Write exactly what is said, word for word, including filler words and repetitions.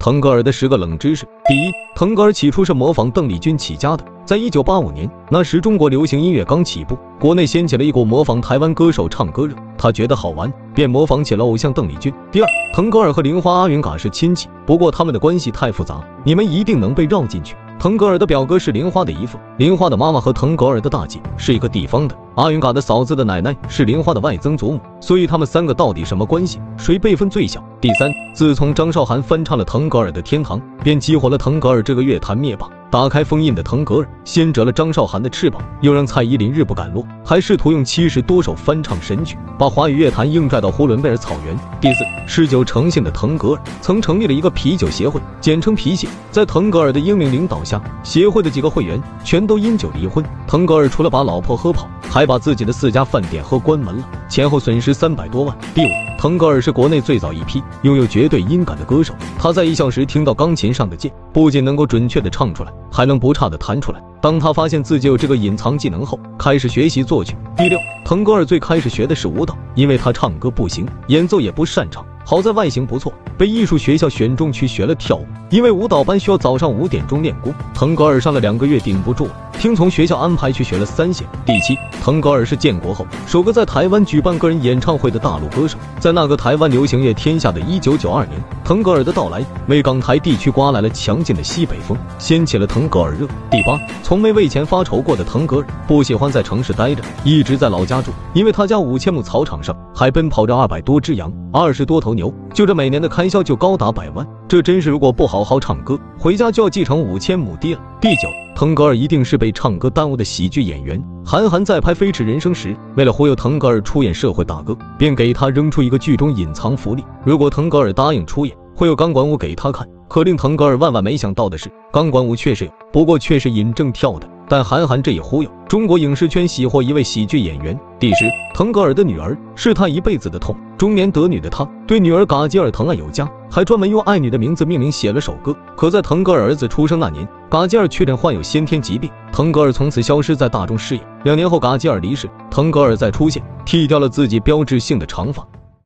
腾格尔的十个冷知识：第一，腾格尔起初是模仿邓丽君起家的。在一九八五年，那时中国流行音乐刚起步，国内掀起了一股模仿台湾歌手唱歌热，他觉得好玩，便模仿起了偶像邓丽君。第二，腾格尔和玲花阿云嘎是亲戚，不过他们的关系太复杂，你们一定能被绕进去。腾格尔的表哥是玲花的姨父，玲花的妈妈和腾格尔的大姐是一个地方的，阿云嘎的嫂子的奶奶是玲花的外曾祖母，所以他们三个到底什么关系？谁辈分最小？第三，自从张韶涵翻唱了腾格尔的《天堂》，便激活了腾格尔这个乐坛灭霸。打开封印的腾格尔，先折了张韶涵的翅膀，又让蔡依林日不敢落，还试图用七十多首翻唱神曲，把华语乐坛硬拽到呼伦贝尔草原。第四，嗜酒成性的腾格尔曾成立了一个啤酒协会，简称啤协。在腾格尔的英明领导下，协会的几个会员全都因酒离婚。腾格尔除了把老婆喝跑，还把自己的四家饭店喝关门了，前后损失三百多万。第五，腾格尔是国内最早一批拥有绝对音感的歌手，他在艺校时听到钢琴上的键，不仅能够准确地唱出来，还能不差地弹出来。当他发现自己有这个隐藏技能后，开始学习作曲。第六，腾格尔最开始学的是舞蹈，因为他唱歌不行，演奏也不擅长，好在外形不错，被艺术学校选中去学了跳舞。因为舞蹈班需要早上五点钟练功，腾格尔上了两个月顶不住了，听从学校安排去学了三弦。第七，腾格尔是建国后首个在台湾举办个人演唱会的大陆歌手。在那个台湾流行乐天下的一九九二年，腾格尔的到来为港台地区刮来了强劲的西北风，掀起了腾格尔热。第八，从没为钱发愁过的腾格尔不喜欢在城市待着，一直在老家住，因为他家五千亩草场上还奔跑着二百多只羊，二十多头牛，就这每年的开销就高达百万。这真是如果不好好唱歌，回家就要继承五千亩地了。第九，腾格尔一定是被唱歌耽误的喜剧演员。韩寒在拍《飞驰人生》时，为了忽悠腾格尔出演社会大哥，便给他扔出一个剧中隐藏福利，如果腾格尔答应出演，会有钢管舞给他看。可令腾格尔万万没想到的是，钢管舞确实有，不过却是尹正跳的。但韩寒这一忽悠，中国影视圈喜获一位喜剧演员。第十，腾格尔的女儿是他一辈子的痛。中年得女的他，对女儿嘎吉尔疼爱有加，还专门用爱女的名字命名写了首歌。可在腾格尔儿子出生那年，嘎吉尔确诊患有先天疾病，腾格尔从此消失在大众视野。两年后，嘎吉尔离世，腾格尔再出现，剃掉了自己标志性的长发。